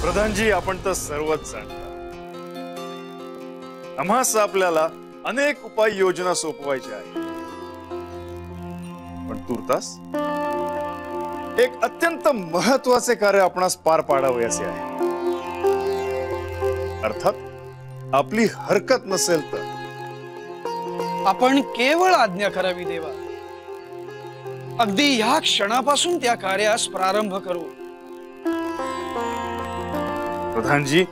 प्रधानजी, आपण तर सर्वच जाणता, आम्हास आपल्याला अनेक उपाय योजना सोपवायच्या आहेत, पण तुर्तास एक अत्यंत महत्वाचे कार्य आपणास पार पाडावयाचे आहे। अर्थात आपली हरकत नसेल तर आपण केवळ आज्ञा करावी देवा। अगदी ह्या क्षणापासून त्या कार्यास प्रारंभ करू। प्रधानजी,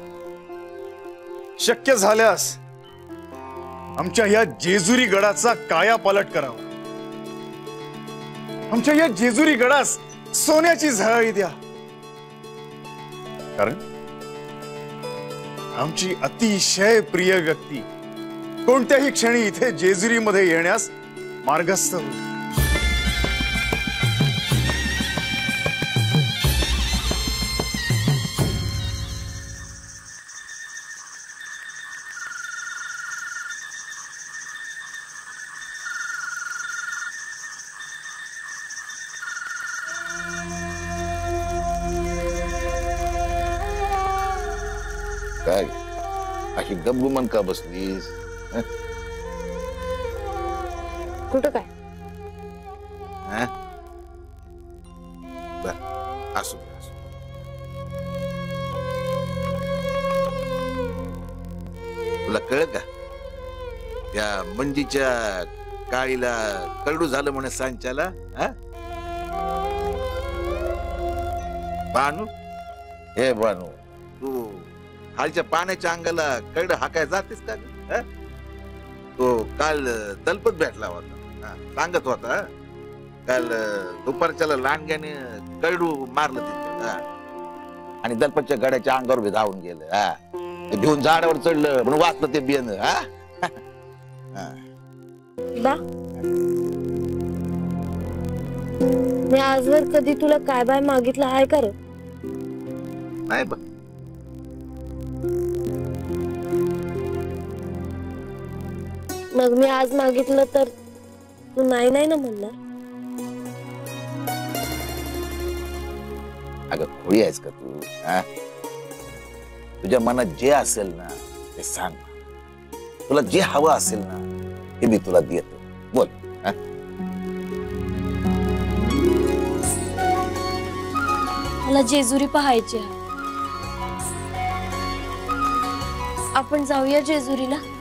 शक्य झाल्यास आमच्या या जेजुरी गडाचा कायापालट करावा। आमच्या या जेजुरी गडास सोन्याची झळाळी द्या, कारण आमची अतिशय प्रिय व्यक्ती कोणत्याही क्षणी इथे जेजुरीमध्ये येण्यास मार्गस्थ होईल। काय अशी गपगुमान का बसलीस? कुठं काय? असू तुला कळलं का? त्या मंजीच्या काळीला करडू झालं म्हणे सांच्याला। बानू, हे बानू, तू खालच्या पाण्याच्या अंगाला कड हाकाय जातेस का? तो काल दलपत भेटला होता, सांगत होता काल दुपारच्याला लांडग्याने करडू मारलं तिथे, आणि दलपतच्या गड्याच्या अंगावर धावून गेलं, घेऊन झाडावर चढलं म्हणून वाचलं ते बियाण। मी आजवर कधी तुला काय बाय मागितलं आहे का? नाही बघ, मग मी आज मागितलं तर तू नाही नाही ना म्हणणार? अगं खोळी आहेस का तू? तुझ्या मनात जे असेल ना ते सांग, तुला जे हवं असेल ना ते मी तुला देतो, बोल। मला जेजुरी पाहायची आहे, आपण जाऊया जेजुरीला।